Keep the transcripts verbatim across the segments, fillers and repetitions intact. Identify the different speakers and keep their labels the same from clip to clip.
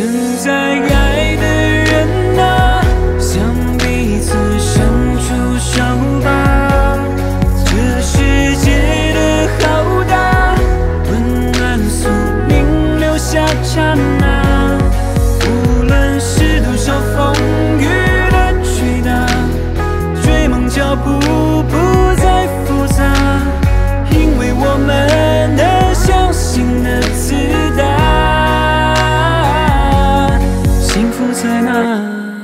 Speaker 1: 正在爱的人啊，向彼此伸出手吧。这世界的浩大，温暖宿命留下刹那。无论是多少风雨的吹打，追梦脚步不再复杂，因为我们的相信的自大。幸福在哪？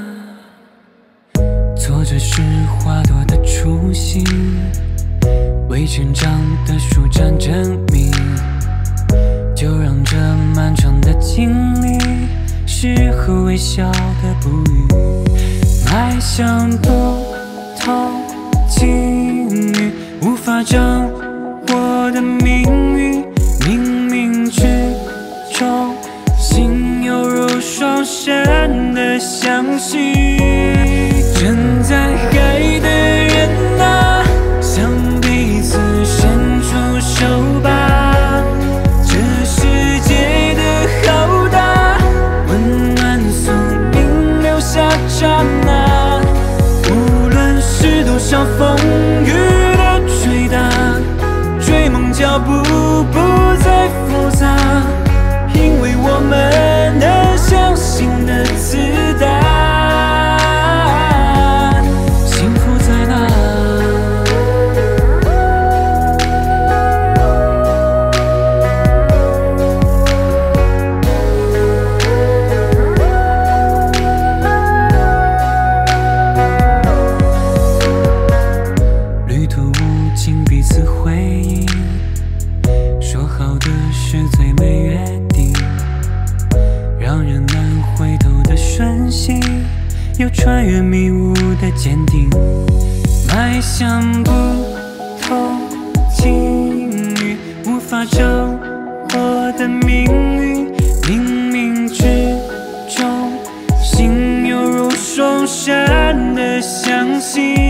Speaker 1: 做着是花朵的雏形，为成长的树站证明。就让这漫长的经历，适合微笑的哺育，迈向不同境遇，无法掌握的命运，冥冥之中，心犹如双生的相信。正在爱的人啊，向彼此伸出手吧。这世界的浩大，温暖宿命留下刹那。无论是多少风雨的吹打，追梦脚步不再复杂，因为我们的相信的自大。幸福在哪？旅途无尽，彼此回应，说好的是最美约定，让人难回头的瞬息，又穿越迷雾的坚定，迈向不同境遇，无法掌握的命运，冥冥之中，心犹如双闪的相信。